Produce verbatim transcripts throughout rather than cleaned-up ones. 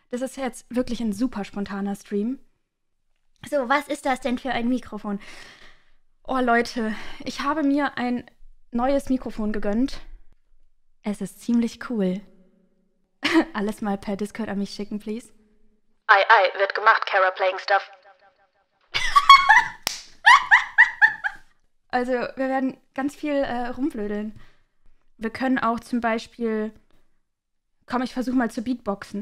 Das ist jetzt wirklich ein super spontaner Stream. So, was ist das denn für ein Mikrofon? Oh, Leute, ich habe mir ein neues Mikrofon gegönnt. Es ist ziemlich cool. Alles mal per Discord an mich schicken, please. Ei, ei, wird gemacht, Kara playing stuff. Also, wir werden ganz viel äh, rumblödeln. Wir können auch zum Beispiel... Komm, ich versuche mal zu beatboxen.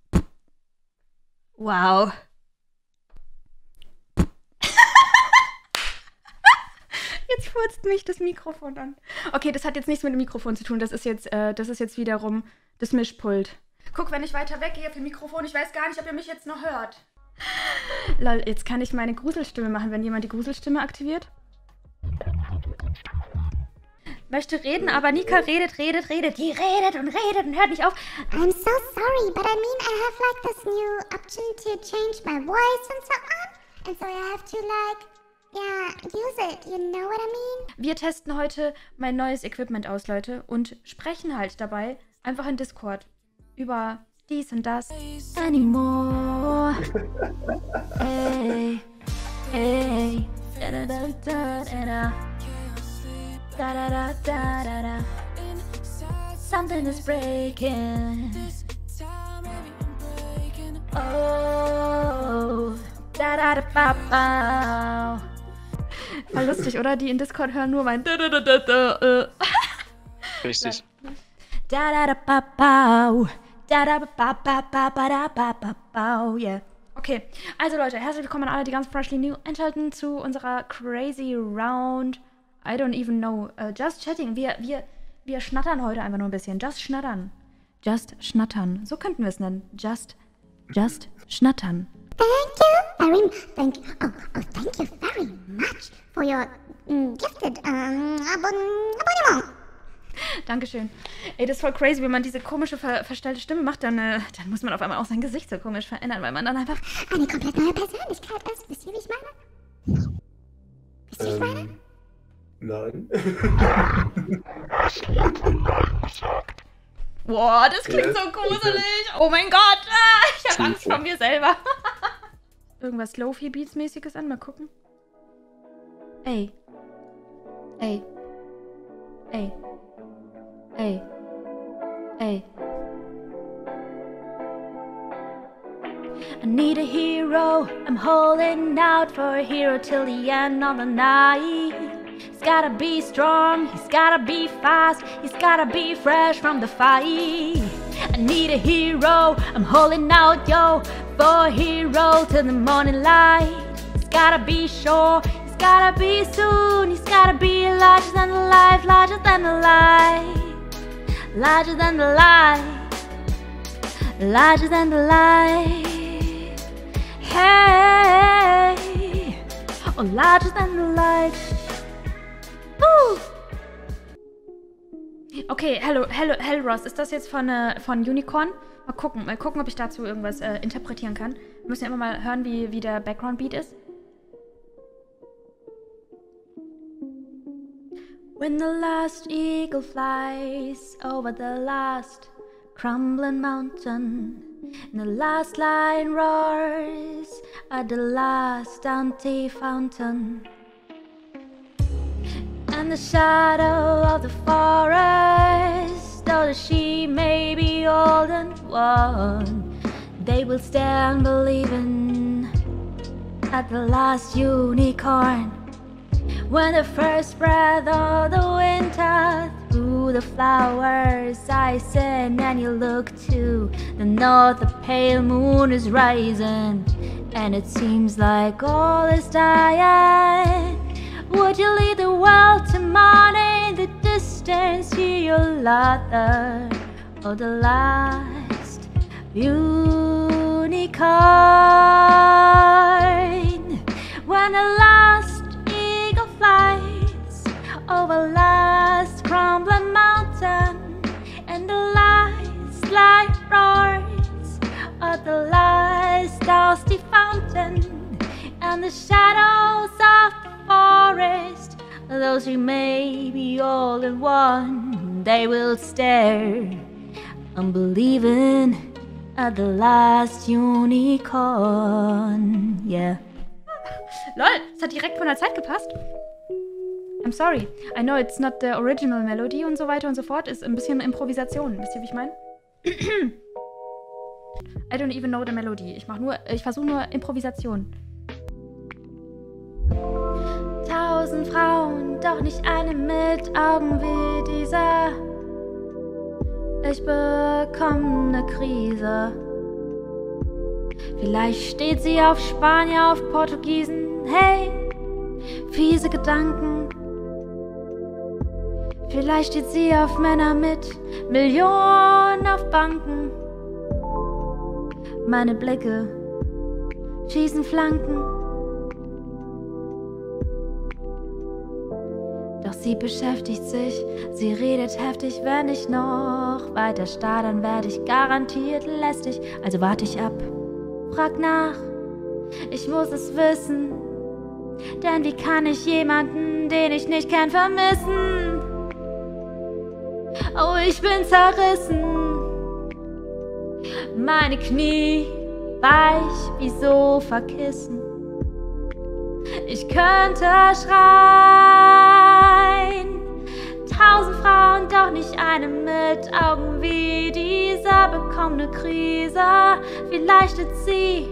Wow. Jetzt furzt mich das Mikrofon an. Okay, das hat jetzt nichts mit dem Mikrofon zu tun. Das ist jetzt, äh, das ist jetzt wiederum das Mischpult. Guck, wenn ich weiter weggehe vom Mikrofon, ich weiß gar nicht, ob ihr mich jetzt noch hört. Lol, jetzt kann ich meine Gruselstimme machen, wenn jemand die Gruselstimme aktiviert. Möchte reden, aber Nika redet, redet, redet. Die redet und redet und hört nicht auf. I'm so sorry, but I mean I have like this new option to change my voice and so on. And so I have to like, yeah, use it. You know what I mean? Wir testen heute mein neues Equipment aus, Leute. Und sprechen halt dabei einfach in Discord. Über dies und das. Anymore. Hey, hey. Da, da, da, da, da, da. Da, da, da, da, da, da. Something is breaking. Oh. Da, da, da, ba, ba. War lustig, oder? Die in Discord hören nur mein da, da, da, da, da. Richtig. Da, da, da, ba, ba. Da, da, ba, ba, ba, ba, da, ba, ba, ba. Yeah. Okay, also Leute, herzlich willkommen an alle, die ganz freshly new einschalten zu unserer Crazy Round. I don't even know. Uh, just chatting. Wir, wir, wir schnattern heute einfach nur ein bisschen. Just schnattern. Just schnattern. So könnten wir es nennen. Just, just schnattern. Thank you very much. Thank you. Oh, oh, thank you very much for your mm, gifted um, abon Abonnement. Dankeschön. Ey, das ist voll crazy, wenn man diese komische, ver verstellte Stimme macht, dann, äh, dann muss man auf einmal auch sein Gesicht so komisch verändern, weil man dann einfach... Eine komplett neue Persönlichkeit ist. Wisst ihr, wie ich meine? Wisst ihr, wie ich meine? Ähm, nein. Boah, das klingt so gruselig. Oh mein Gott, ah, ich habe Angst vor mir selber. Irgendwas Lo-Fi-Beats-mäßiges an, mal gucken. Ey. Ey. Ey. Ey. Ey. I need a hero, I'm holding out for a hero till the end of the night. He's gotta be strong, he's gotta be fast, he's gotta be fresh from the fight. I need a hero, I'm holding out, yo, for a hero till the morning light. He's gotta be sure, he's gotta be soon, he's gotta be larger than the life, larger than the light. Larger than the light, larger than the light. Hey, oh, larger than the light. Woo. Okay, hello, hello, Hellross, ist das jetzt von, äh, von Unicorn? Mal gucken, mal gucken, ob ich dazu irgendwas äh, interpretieren kann. Wir müssen ja immer mal hören, wie, wie der Background-Beat ist. When the last eagle flies over the last crumbling mountain, and the last lion roars at the last empty fountain, and the shadow of the forest, though the sheep may be old and worn, they will stand believing at the last unicorn. When the first breath of the winter through the flowers sighs in, and you look to the north, the pale moon is rising, and it seems like all is dying. Would you lead the world to mourning in the distance, hear your laughter of the last unicorn? When the last flies over last crumbling mountain, and the last light roars at the last dusty fountain, and the shadows of the forest, those who may be all in one, they will stare, unbelieving at the last unicorn. Yeah. Lol, das hat direkt von der Zeit gepasst. I'm sorry. I know it's not the original melody und so weiter und so fort. Ist ein bisschen Improvisation. Wisst ihr, wie ich meine? I don't even know the melody. Ich mach nur, ich versuche nur Improvisation. Tausend Frauen, doch nicht eine mit Augen wie dieser. Ich bekomme ne Krise. Vielleicht steht sie auf Spanier, auf Portugiesen. Hey, fiese Gedanken. Vielleicht steht sie auf Männer mit Millionen auf Banken. Meine Blicke schießen Flanken. Doch sie beschäftigt sich, sie redet heftig. Wenn ich noch weiter starr, dann werde ich garantiert lästig. Also warte ich ab, frag nach, ich muss es wissen. Denn wie kann ich jemanden, den ich nicht kenn, vermissen? Oh, ich bin zerrissen. Meine Knie weich wie Sofakissen. Ich könnte schreien. Tausend Frauen, doch nicht eine mit Augen wie dieser. Bekommt ne Krise, vielleicht ist sie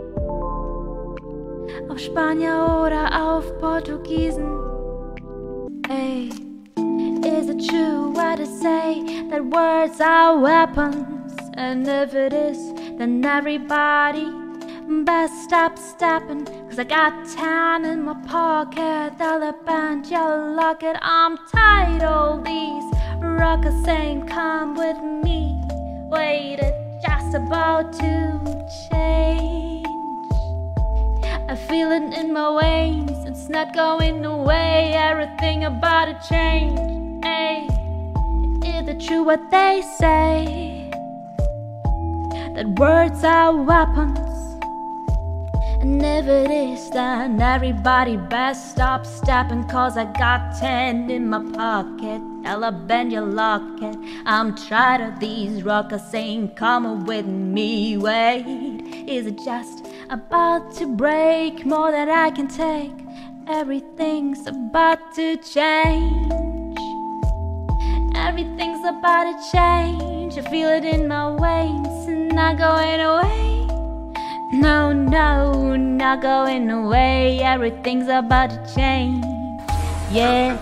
auf Spanier oder auf Portugiesen. Ey, is it true what I say, that words are weapons? And if it is, then everybody best stop stepping. Cause I got ten in my pocket, the band, yellow locket. I'm tired of these rockers saying come with me. Wait, it's just about to change. I feel it in my veins, it's not going away. Everything about to change. Hey, is it true what they say, that words are weapons? And if it is, then everybody best stop stepping. Cause I got ten in my pocket, Ella bend your locket. I'm tired of these rockers saying come with me. Wait, is it just about to break? More than I can take, everything's about to change. Everything's about to change. I feel it in my veins, and not going away. No, no, not going away. Everything's about to change. Yeah.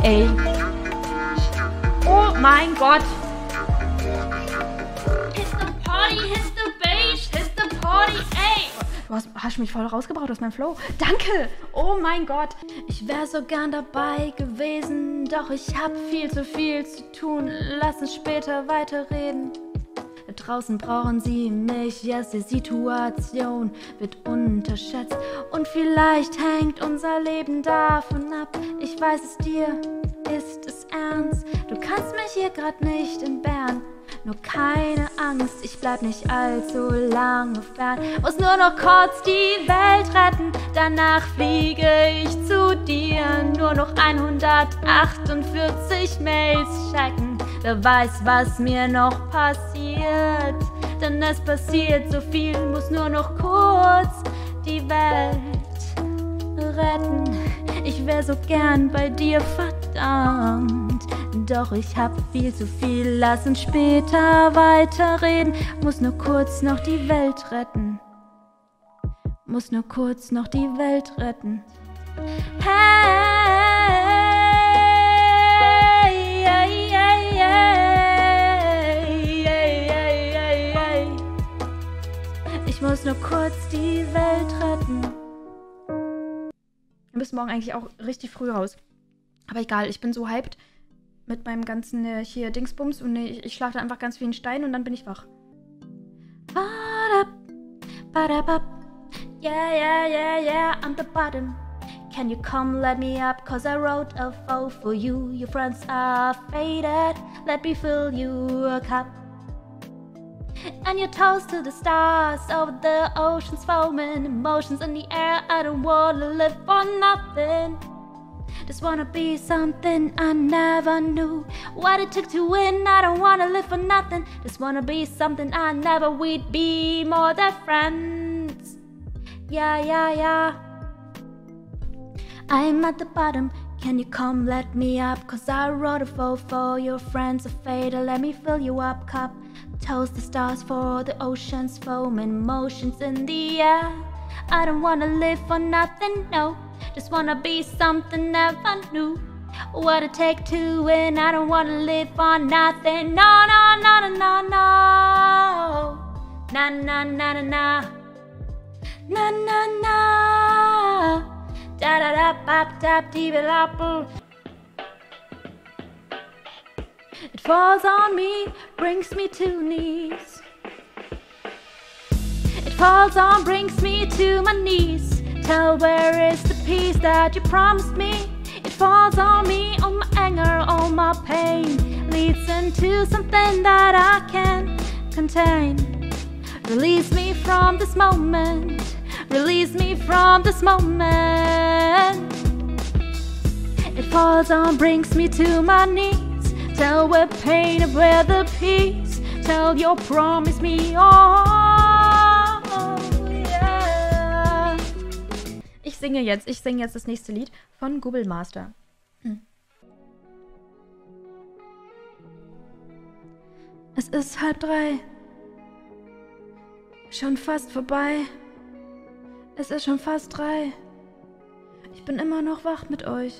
Oh mein Gott. Hit the party, hit the bass, hit the party, ey. Du hast, hast mich voll rausgebracht aus meinem Flow. Danke. Oh mein Gott. Ich wäre so gern dabei gewesen, doch ich hab viel zu viel zu tun. Lass uns später weiterreden. Draußen brauchen sie mich, yes, die Situation wird unterschätzt. Und vielleicht hängt unser Leben davon ab. Ich weiß es, dir ist es ernst. Du kannst mich hier grad nicht entbehren. Nur keine Angst, ich bleib nicht allzu lange fern. Muss nur noch kurz die Welt retten, danach fliege ich zu dir. Nur noch hundertachtundvierzig Mails checken. Wer weiß, was mir noch passiert. Denn es passiert so viel, muss nur noch kurz die Welt retten. Ich wär so gern bei dir, verdammt. Doch ich hab viel zu viel, lass uns später weiterreden. Muss nur kurz noch die Welt retten. Muss nur kurz noch die Welt retten. Hey, hey, hey, hey, hey, hey, hey, hey. Ich muss nur kurz die Welt retten. Wir müssen morgen eigentlich auch richtig früh raus. Aber egal, ich bin so hyped mit meinem ganzen äh, hier Dingsbums und ich, ich schlage da einfach ganz vielen Stein und dann bin ich wach. Yeah, yeah, yeah, yeah, I'm the bottom. Can you come let me up? Cause I wrote a foe for you. Your friends are faded. Let me fill you a cup. And you toast to the stars over the oceans foaming. Emotions in the air, I don't wanna live for nothing. Just wanna be something I never knew. What it took to win, I don't wanna live for nothing. Just wanna be something I never we'd be more than friends. Yeah, yeah, yeah. I'm at the bottom, can you come let me up? Cause I wrote a vote for your friends, a fader, let me fill you up, cup. Toast the stars for the oceans, foam and motions in the air. I don't wanna live for nothing, no. Just wanna be something never knew. What it take to win, I don't wanna live for nothing. No, no, no, no, no, no. Na, na, na, na, na. Na, na, na. Da, da, da, bop, tap, dee, apple. It falls on me, brings me to knees. It falls on, brings me to my knees. Tell where is the peace that you promised me? It falls on me, all my anger, all my pain leads into something that I can't contain. Release me from this moment. Release me from this moment. It falls on, brings me to my knees. Tell where pain and where the peace. Tell your promise me all. Oh, yeah. Ich singe jetzt, ich singe jetzt das nächste Lied von Google Master. Hm. Es ist halb drei. Schon fast vorbei. Es ist schon fast drei. Ich bin immer noch wach mit euch.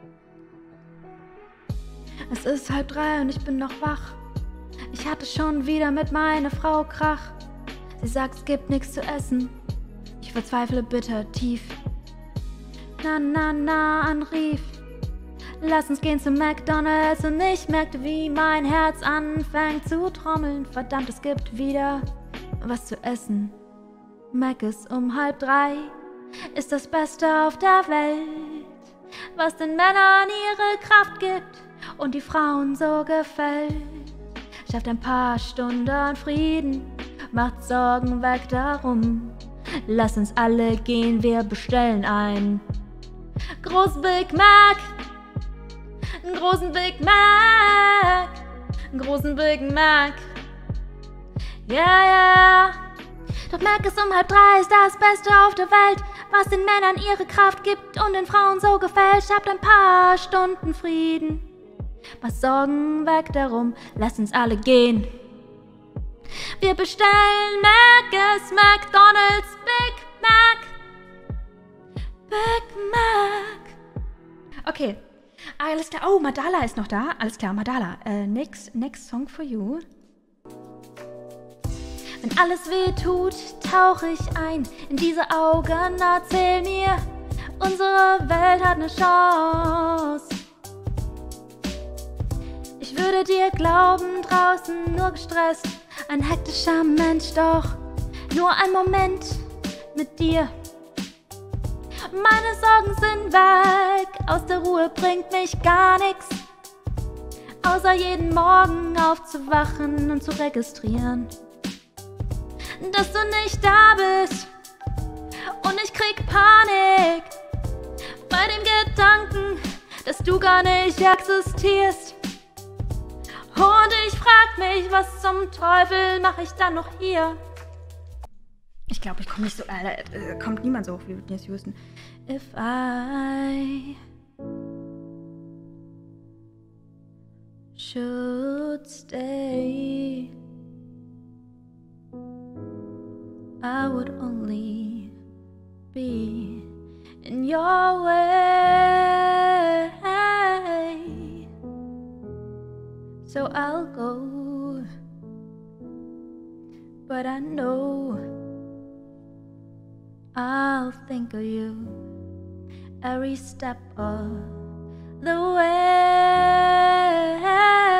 Es ist halb drei und ich bin noch wach. Ich hatte schon wieder mit meiner Frau Krach. Sie sagt, es gibt nichts zu essen. Ich verzweifle bitter tief. Na, na, na, anrief. Lass uns gehen zu McDonald's. Und ich merkte, wie mein Herz anfängt zu trommeln. Verdammt, es gibt wieder was zu essen. Mac ist um halb drei. Ist das Beste auf der Welt. Was den Männern ihre Kraft gibt und die Frauen so gefällt. Schafft ein paar Stunden Frieden, macht Sorgen weg darum. Lass uns alle gehen, wir bestellen ein großen Big Mac, einen großen Big Mac, einen großen Big Mac. Ja, yeah, ja. Yeah. Doch Mac ist um halb drei, ist das Beste auf der Welt, was den Männern ihre Kraft gibt und den Frauen so gefällt. Schafft ein paar Stunden Frieden, was Sorgen weg darum, lass uns alle gehen. Wir bestellen Mac's, McDonald's, Big Mac. Big Mac. Okay, alles klar. Oh, Madala ist noch da. Alles klar, Madala. Uh, next, next song for you. Wenn alles weh tut, tauche ich ein in diese Augen. Erzähl mir, unsere Welt hat eine Chance. Ich würde dir glauben, draußen nur gestresst, ein hektischer Mensch, doch nur ein Moment mit dir. Meine Sorgen sind weg, aus der Ruhe bringt mich gar nichts, außer jeden Morgen aufzuwachen und zu registrieren, dass du nicht da bist. Und ich krieg Panik bei dem Gedanken, dass du gar nicht existierst. Und ich frag mich, was zum Teufel mache ich dann noch hier? Ich glaube, ich komme nicht so... Äh, äh, kommt niemand so hoch wie Whitney Houston. If I should stay, I would only be in your way. So I'll go, but I know I'll think of you every step of the way.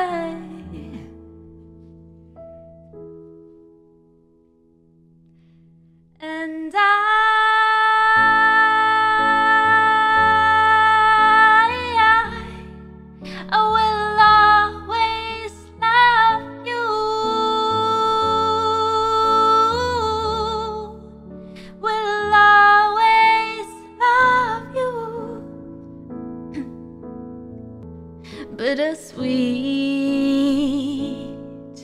And I, I, I will always love you. Will always love you. bittersweet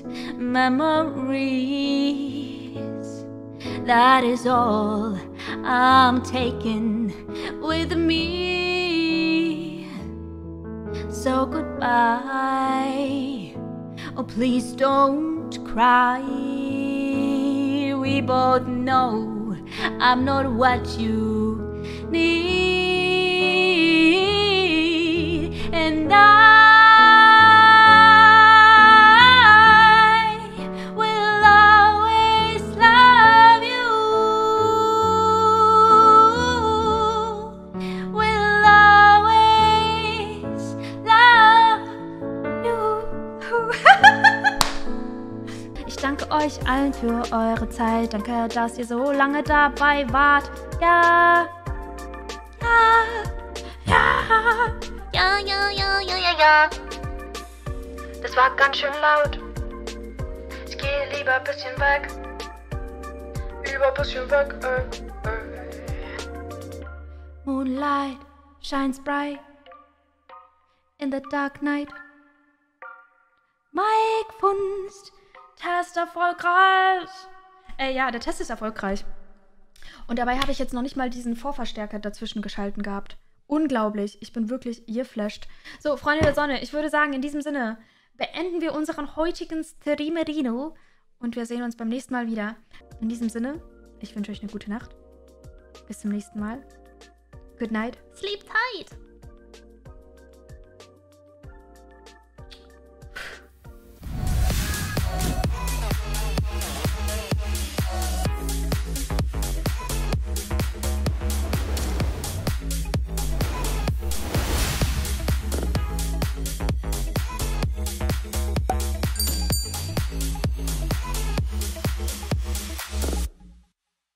memories. That is all I'm taking with me. So goodbye. Oh, please don't cry. We both know I'm not what you need, and I will always love you. Will always love you. Ich danke euch allen für eure Zeit. Danke, dass ihr so lange dabei wart. Ja. Ja. Ja. Ja, ja, ja, ja, ja, ja. Das war ganz schön laut. Ich gehe lieber ein bisschen weg. Lieber ein bisschen weg, äh, äh. Moonlight shines bright in the dark night. Mike Funst, Test erfolgreich. Äh, ja, der Test ist erfolgreich. Und dabei habe ich jetzt noch nicht mal diesen Vorverstärker dazwischen geschalten gehabt. Unglaublich. Ich bin wirklich geflasht. So, Freunde der Sonne, ich würde sagen, in diesem Sinne beenden wir unseren heutigen Streamerino und wir sehen uns beim nächsten Mal wieder. In diesem Sinne, ich wünsche euch eine gute Nacht. Bis zum nächsten Mal. Good night. Sleep tight.